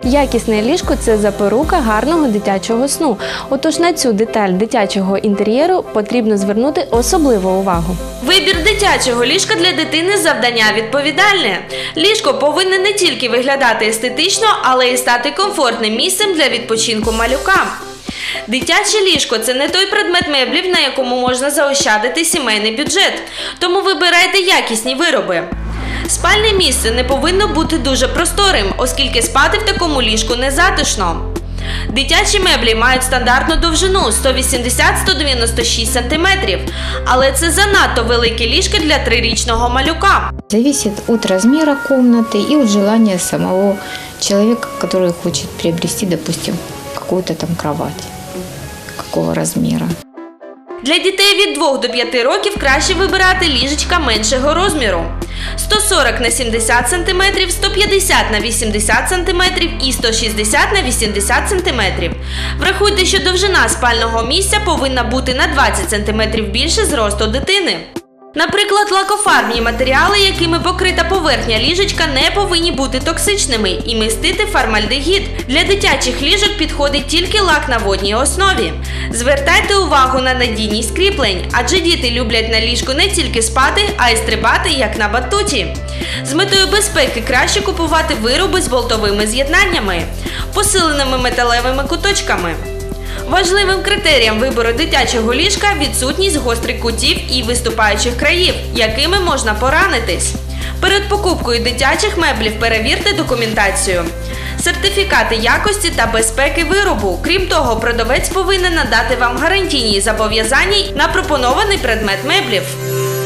Якісне ліжко – це запорука гарного дитячого сну. Отож на цю деталь дитячого інтер'єру потрібно звернути особливу увагу. Вибір дитячого ліжка для дитини – завдання відповідальне. Ліжко повинне не тільки виглядати естетично, але й стати комфортним місцем для відпочинку малюка. Дитяче ліжко – це не той предмет меблів, на якому можна заощадити сімейний бюджет. Тому вибирайте якісні вироби. Спальне місце не повинно бути дуже просторим, оскільки спати в такому ліжку не затишно. Дитячі меблі мають стандартну довжину 180-196 см, але це занадто велике ліжко для 3-річного малюка. Зависит от размера комнаты и от желания самого человека, который хочет приобрести, допустим, какую-то там кровать, какого размера. Для дітей від 2 до 5 років краще вибирати ліжечка меншого розміру. 140 на 70 см, 150 на 80 см і 160 на 80 см. Врахуйте, що довжина спального місця повинна бути на 20 см більше зросту дитини. Наприклад, лакофарбні матеріали, якими покрита поверхня ліжечка, не повинні бути токсичними і містити формальдегід. Для дитячих ліжок підходить тільки лак на водній основі. Звертайте увагу на надійність кріплень, адже діти люблять на ліжку не тільки спати, а й стрибати, як на батуті. З метою безпеки краще купувати вироби з болтовими з'єднаннями, посиленими металевими куточками. Важливим критерієм вибору дитячого ліжка – відсутність гострих кутів і виступаючих країв, якими можна поранитись. Перед покупкою дитячих меблів перевірте документацію, сертифікати якості та безпеки виробу. Крім того, продавець повинен надати вам гарантійні зобов'язання на пропонований предмет меблів.